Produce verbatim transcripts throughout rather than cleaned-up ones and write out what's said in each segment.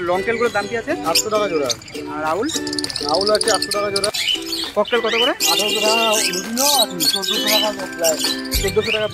Long টেলগুলোর দাম কি আছে? আটশো টাকা জোড়া। আর রাউল রাউল আছে আটশো টাকা জোড়া। ককটেল কত করে? আঠারোশো টাকা লুটিনো আছে, চোদ্দোশো টাকা প্রায় চোদ্দোশো টাকা।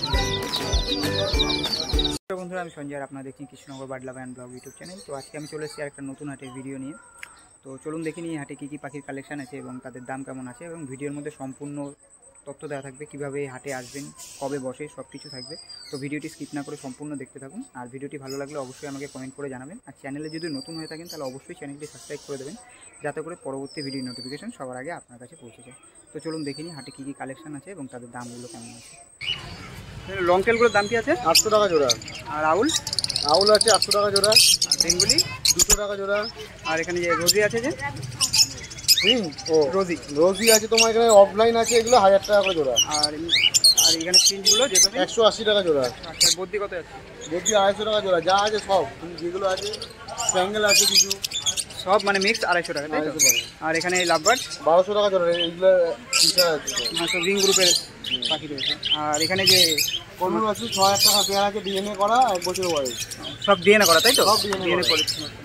বন্ধুরা, আমি সঞ্জয়, আপনারা দেখছেন Krishnanagar bird lover and blog YouTube channel. তো আজকে আমি চলে এসেছি আর একটা নতুন হাটের ভিডিও নিয়ে। তো চলুন দেখে নিই হাটে কী কী পাখির কালেকশান আছে এবং তাদের দাম কেমন আছে, এবং ভিডিওর মধ্যে সম্পূর্ণ তথ্য দেওয়া থাকবে, কীভাবে হাটে আসবেন, কবে বসে, সব কিছু থাকবে। তো ভিডিওটি স্কিপ না করে সম্পূর্ণ দেখতে থাকুন। আর ভিডিওটি ভালো লাগলে অবশ্যই আমাকে কমেন্ট করে জানাবেন। আর চ্যানেলে যদি নতুন হয়ে থাকেন তাহলে অবশ্যই চ্যানেলটি সাবস্ক্রাইব করে দেবেন, যাতে করে পরবর্তী ভিডিও নোটিফিকেশন সবার আগে আপনার কাছে পৌঁছে যায়। তো চলুন দেখে নিই হাটে কী কী কালেকশান আছে এবং তাদের দামগুলো কেমন আছে। লং টেলগুলোর দাম কি আছে? আটশো টাকা জোড়া। আর রাউল রাউল আছে আটশো টাকা জোড়া। আর বেঙ্গলি দুশো টাকা জোড়া। আর এখানে যে রোজি আছে, যে হুম ও রোজি রোজি আছে তোমার এখানে, অফলাইন আছে, এগুলো হাজার টাকা করে জোড়া। আর আর এখানে স্ক্রিনগুলো যেটা একশো আশি টাকা জোড়া। আচ্ছা, বদ্যি কত আছে? বদ্যি আড়াইশো টাকা জোড়া। যা আছে সব যেগুলো আছে, স্প্যাঙ্গেল আছে কিছু, সব মানে মিক্স আড়াইশো টাকা, তাই তো? আর এখানে লাভবার্ড বারোশো টাকা জোড়া। এইগুলো ফিচার আছে, সব রিং গ্রুপের পাখি রয়েছে। আর এখানে যে কনুর আছে ছ হাজার টাকা পেয়ার আছে, ডিএনএ করা, এক বছর বয়স, সব ডিএনএ করা, তাই তো? সব ডিএনএ করে।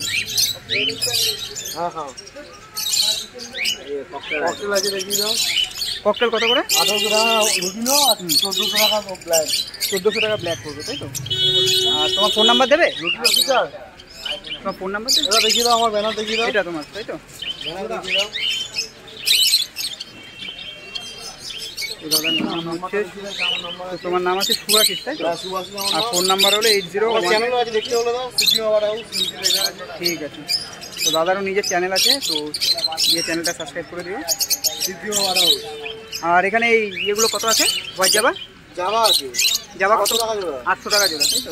হ্যাঁ হ্যাঁ। ককটেল আছে, দেখিয়ে দাও। ককটেল কত করে? আঠারোশো টাকা লুটিনো আছে, চোদ্দোশো টাকা ব্ল্যাক। চোদ্দোশো টাকা ব্ল্যাক করবে, তাই তো? আর তোমার ফোন নাম্বার দেবে? লুটিনো ফিচার তোমার ফোন নাম্বার দেবে? এটা দেখিয়ে দাও, আমার ব্যানার দেখিয়ে দাও। এটা তোমার, তাই তো? ব্যানার দেখিয়ে দাও। তোমার নাম আছে সুভাশিস, তাই তো? আর ফোন নাম্বার হলো এইট জিরো চ্যানেল আছে, দেখতে হলো দাও। ঠিক আছে। তো দাদারও নিজের চ্যানেল আছে, তো নিজের চ্যানেলটা সাবস্ক্রাইব করে দিও। আর এখানে এই ইয়েগুলো কত আছে? হোয়াইট জাবা জাবা আছে, জাবা কত? টাকা জোড়া। আটশো টাকা জোড়া, তাই তো?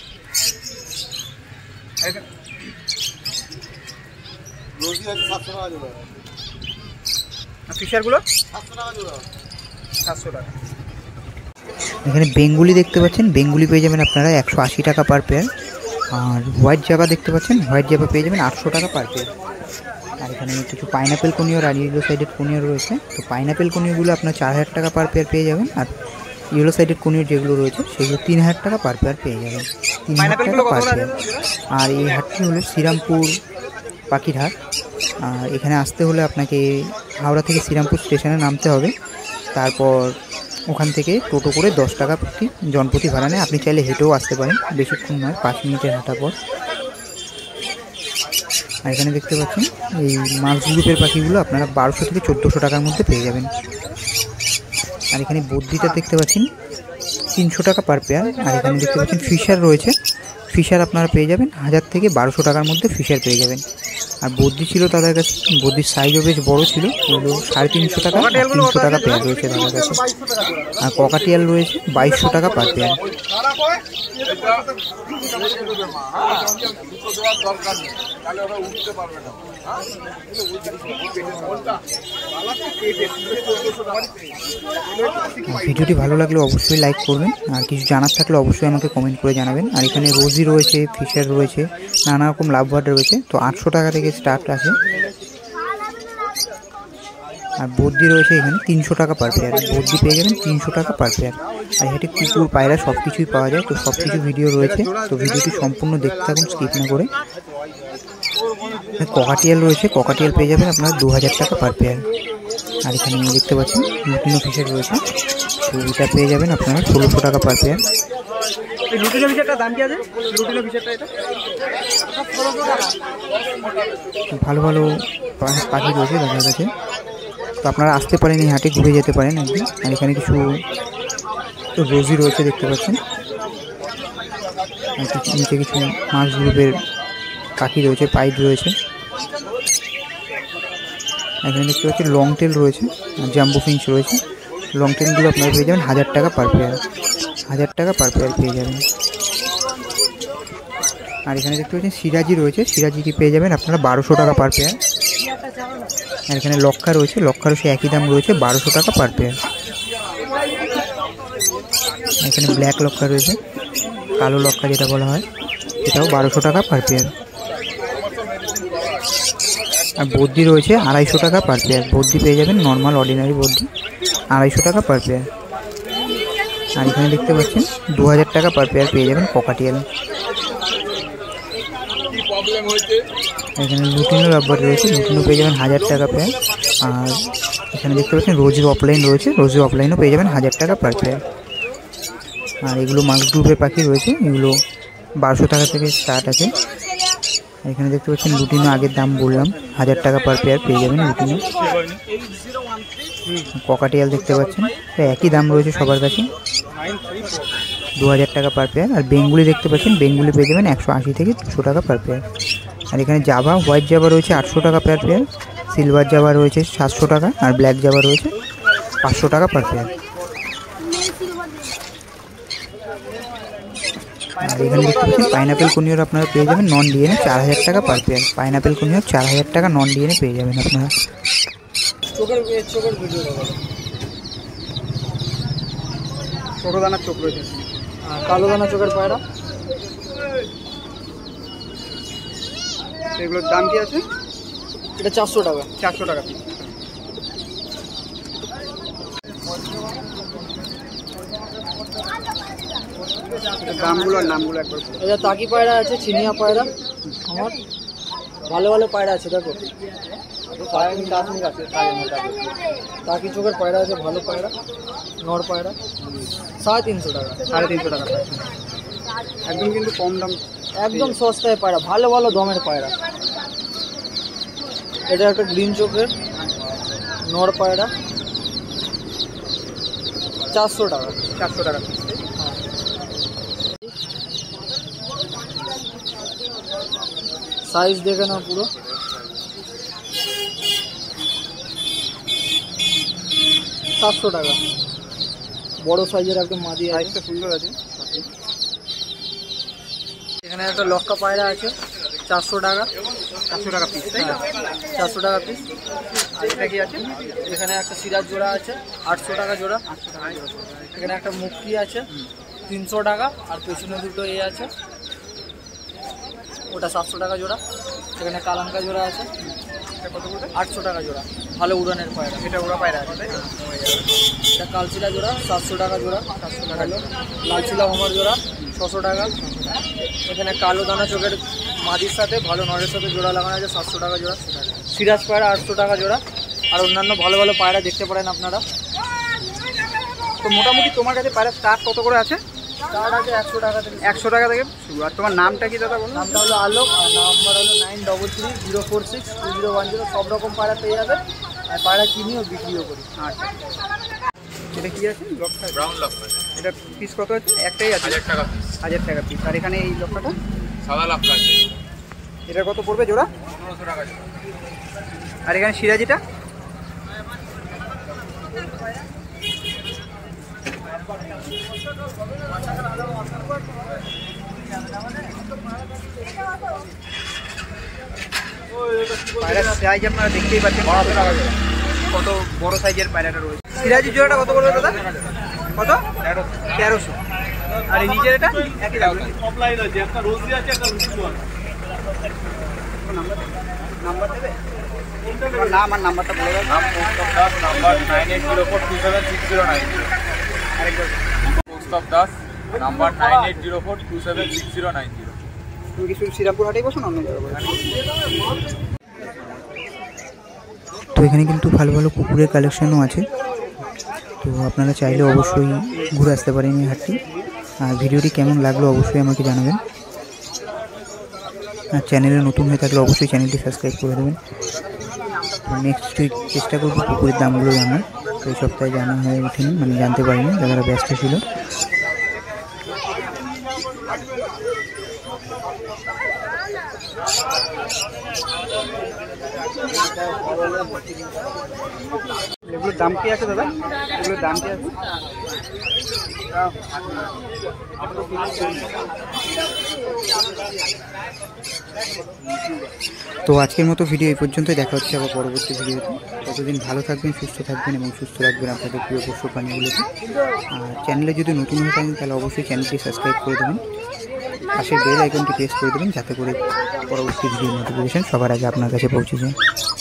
রোজি আছে সাতশো টাকা জোড়া। আর ফিশারগুলো সাতশো টাকা জোড়া। সাতশো টাকা। এখানে বেঙ্গুলি দেখতে পাচ্ছেন, বেঙ্গুলি পেয়ে যাবেন আপনারা একশো আশি টাকা পার পেয়ার। আর হোয়াইট জাবা দেখতে পাচ্ছেন, হোয়াইট জাবা পেয়ে যাবেন আটশো টাকা পার পেয়ার। আর এখানে কিছু পাইনাপেল কনিয়র আর ইয়েলো সাইডেড কনিয়র রয়েছে। তো পাইনাপেল কনিয়রগুলো আপনার চার হাজার টাকা পার পেয়ার পেয়ে যাবেন, আর ইয়েলো সাইডেড কনিয়র যেগুলো রয়েছে সেগুলো তিন হাজার টাকা পার পেয়ার পেয়ে যাবেন, তিন হাজার টাকা পার পেয়ার। আর এই হাটটি হলো শ্রীরামপুর পাখির হাট। আর এখানে আসতে হলে আপনাকে হাওড়া থেকে শ্রীরামপুর স্টেশনে নামতে হবে, তারপর ওখান থেকে টোটো করে দশ টাকা প্রতি জনপ্রতি ভাড়া নেয়। আপনি চাইলে হেঁটেও আসতে পারেন, বেশিক্ষণ নয়, পাঁচ মিনিটের হাঁটা পর। আর এখানে দেখতে পাচ্ছেন এই মাছ গ্রুপের পাখিগুলো আপনারা বারোশো থেকে চোদ্দোশো টাকার মধ্যে পেয়ে যাবেন। আর এখানে বদ্যিটা দেখতে পাচ্ছেন তিনশো টাকা পার পেয়ার। আর এখানে দেখতে পাচ্ছেন ফিশার রয়েছে, ফিশার আপনারা পেয়ে যাবেন হাজার থেকে বারোশো টাকার মধ্যে ফিশার পেয়ে যাবেন। আর বদ্যি ছিল তাদের কাছে, বদ্যির সাইজও বেশ বড় ছিল, এগুলো সাড়ে তিনশো টাকা তিনশো টাকা পেয়ার রয়েছে তাদের কাছে। আর ককাটিয়াল রয়েছে বাইশশো টাকা পার পেয়ার। ভিডিওটি ভালো লাগলে অবশ্যই লাইক করবেন, আর কিছু জানার থাকলে অবশ্যই আমাকে কমেন্ট করে জানাবেন। আর এখানে রোজি রয়েছে, ফিশার রয়েছে, নানা রকম লাভবার্ড রয়েছে। তো আটশো টাকা থেকে স্টার্ট আছে। আর বদ্যি রয়েছে এখানে তিনশো টাকা পার পেয়ার, বদ্যি পেয়ে যাবেন তিনশো টাকা পার পেয়ার। আর এখানে কুকুর, পায়রা সব কিছুই পাওয়া যায়। তো সব কিছু ভিডিও রয়েছে, তো ভিডিওটি সম্পূর্ণ দেখতে থাকুন স্কিপ না করে। ককাটিয়াল রয়েছে, ককাটিয়াল পেয়ে যাবেন আপনারা দু হাজার টাকা পার পেয়ার। আর এখানে দেখতে পাচ্ছেন লুটিনো ফিশার রয়েছে, তো এটা পেয়ে যাবেন আপনারা ষোলোশো টাকা পার পেয়ার। লুটিনো ফিশারটার দাম কি আছে? লুটিনো ফিশারটা এটা ভালো ভালো পাখি রয়েছে তাদের কাছে, তো আপনারা আসতে পারেন, এই হাটে ঘুরে যেতে পারেন একদিন। আর এখানে কিছু রোজি রয়েছে দেখতে পাচ্ছেন, আর কিছু নিচে কিছু মাছ গ্রুপের পাখি রয়েছে, পাইপ রয়েছে। এখানে দেখতে পাচ্ছি লং টেল রয়েছে, আর জাম্বো ফিঞ্চ রয়েছে। লং টেলগুলো আপনারা পেয়ে যাবেন হাজার টাকা পার পেয়ার, হাজার টাকা পার পেয়ার পেয়ে যাবেন। আর এখানে দেখতে পাচ্ছেন সিরাজি রয়েছে, সিরাজিকে পেয়ে যাবেন আপনারা বারোশো টাকা পার পেয়ার। আর এখানে লক্ষা রয়েছে, লক্ষারও সে একই দাম রয়েছে, বারোশো টাকা পার পেয়ার। এখানে ব্ল্যাক লক্ষা রয়েছে, কালো লক্ষা যেটা বলা হয়, এটাও বারোশো টাকা পার পেয়ার। আর বদ্যি রয়েছে আড়াইশো টাকা পার পেয়ার, বদ্যি পেয়ে যাবেন নর্মাল অর্ডিনারি বদ্যি আড়াইশো টাকা পার পেয়ার। আর এখানে দেখতে পাচ্ছেন দু হাজার টাকা পার পেয়ার পেয়ে যাবেন ককাটিয়াল। এখানে লুটিনো রাব্বার রয়েছে, লুটিনো পেয়ে যাবেন হাজার টাকা পেয়ার। আর এখানে দেখতে পাচ্ছেন রোজের অফলাইন রয়েছে, রোজের অফলাইনও পেয়ে যাবেন হাজার টাকা পার পেয়ার। আর এগুলো মাক্স গ্রুপের পাখি রয়েছে, এগুলো বারোশো টাকা থেকে স্টার্ট আছে। এখানে দেখতে পাচ্ছেন লুটিনো আগের দাম বললাম, হাজার টাকা পার পেয়ার পেয়ে যাবেন লুটিনো। ককাটিয়াল দেখতে পাচ্ছেন, একই দাম রয়েছে সবার কাছে, দু হাজার টাকা পার পেয়ার। আর বেঙ্গুলি দেখতে পাচ্ছেন, বেঙ্গুলি পেয়ে যাবেন একশো আশি থেকে দুশো টাকা পার পেয়ার। আর এখানে জাভা, হোয়াইট জাভা রয়েছে আটশো টাকা পার পেয়ার, সিলভার জাভা রয়েছে সাতশো টাকা, আর ব্ল্যাক জাভা রয়েছে পাঁচশো টাকা পার পেয়ার। আর এখানে দেখতে পাচ্ছেন পাইনাপেল কুনিয়র আপনারা পেয়ে যাবেন নন ডিএনএ চার হাজার টাকা পার পেয়ার। পাইনাপেল কুনিয়র চার হাজার টাকা নন ডিএনএ পেয়ে যাবেন আপনারা। ছোটো দানার চোখ রয়েছে, কালো দানা চোখের পায়রা, এগুলোর দাম কি আছে? এটা চারশো টাকা। চারশো টাকা পিস। দামগুলো আর নামগুলো একবার বলুন। এটা তাকি পায়রা আছে, চিনিয়া পায়রা, আমার ভালো ভালো পায়রা আছে দেখো। তাকি চোখের পায়রা আছে, ভালো পায়রা, নর পায়রা, সাড়ে তিনশো টাকা। সাড়ে তিনশো টাকা একদম কিন্তু কম দাম, একদম সস্তায় পায়রা, ভালো ভালো দমের পায়রা। এটা একটা গ্রিন চোখের নর পায়রা, চারশো টাকা। চারশো টাকা সাইজ দেখে নাও পুরো, সাতশো টাকা। বড় সাইজের একদম মাদি, সাইজটা সুন্দর আছে। এখানে একটা লক্কা পায়রা আছে, চারশো টাকা। চারশো টাকা পিস, তাই না? চারশো টাকা পিস। আর এটা কি আছে? এখানে একটা সিরাজ জোড়া আছে, আটশো টাকা জোড়া। এখানে একটা মুক্তি আছে, তিনশো টাকা। আর পেছনে দুটো এ আছে, ওটা সাতশো টাকা জোড়া। এখানে কালাঙ্কা জোড়া আছে, কত করে? আটশো টাকা জোড়া, ভালো উড়ানের পায়রা। এটা ওরা পায়রা আছে, তাই না? এটা কালচিলা জোড়া, সাতশো টাকা জোড়া। সাতশো টাকা লালচিলা হোমার জোড়া, ছশো টাকা। এখানে কালো দানা চোখের মাদির সাথে ভালো নরের সাথে জোড়া লাগানো আছে, সাতশো টাকা জোড়া। সিরাজ পায়রা আটশো টাকা জোড়া। আর অন্যান্য ভালো ভালো পায়রা দেখতে পারেন আপনারা। তো মোটামুটি তোমার কাছে পায়রা স্টার্ট কত করে আছে? স্টার্ট আছে একশো টাকা থেকে। একশো টাকা থেকে শুরু। আর তোমার নামটা কি দাদা বলুন? নামটা হলো আলোক, আর নাম্বার হলো nine double three zero four six two zero one zero. সব রকম পায়রা পেয়ে যাবে, আর পায়রা কিনিও বিক্রিও করি। আচ্ছা, এটা কি আছে? লক্কা, ব্রাউন লক্কা। এটা পিস কত আছে? একটাই আছে, হাজার টাকা পিস। হাজার টাকা পিস। আর এখানে এই লক্কাটা সাদা লক্কা আছে, এটা কত পড়বে জোড়া? পনেরোশো টাকা জোড়া। আর এখানে সিরাজিটা পায়রার সাইজ আপনারা দেখতেই পাচ্ছেন কত বড় সাইজের পায়রাটা রয়েছে। সিরাজি জোড়াটা কত বলবে দাদা? কত? তেরোশো। আর এই নিচের এটা একই দাম। নাম্বার দেবে? নাম আর নাম্বারটা বলে দাও। নাম Kaustav Das, number nine eight zero four two seven six zero nine zero. আরেকবার Kaustav Das, number nine eight zero four two seven six zero nine zero. তুমি কি শুধু শ্রীরামপুর হাটেই বসো না অন্য জায়গায় বসো? তো এখানে কিন্তু ভালো ভালো কুকুরের কালেকশনও আছে, তো আপনারা চাইলে অবশ্যই ঘুরে আসতে পারেন এই হাটটি। আর ভিডিওটি কেমন লাগলো অবশ্যই আমাকে জানাবেন। আর চ্যানেলে নতুন হয়ে থাকলে অবশ্যই চ্যানেলটি সাবস্ক্রাইব করে দেবেন। তো নেক্সট উইক চেষ্টা করবো কুকুরের দামগুলো জানার। তো এই সপ্তাহে জানা হয়ে ওঠেনি, মানে জানতে পারিনি, যারা ব্যস্ত ছিল। এগুলোর দাম কি আছে দাদা? এগুলোর দাম কি আছে? তো আজকের মতো ভিডিও এই পর্যন্ত, দেখা হচ্ছে আবার পরবর্তী ভিডিওতে। ততদিন ভালো থাকবেন, সুস্থ থাকবেন এবং সুস্থ রাখবেন আপনাদের প্রিয় পশু প্রাণীগুলোকে। আর চ্যানেলে যদি নতুন হয়ে থাকেন তাহলে অবশ্যই চ্যানেলটি সাবস্ক্রাইব করে দেবেন, পাশের বেল আইকনটি প্রেস করে দেবেন, যাতে করে পরবর্তী ভিডিওর নোটিফিকেশন সবার আগে আপনার কাছে পৌঁছে যায়।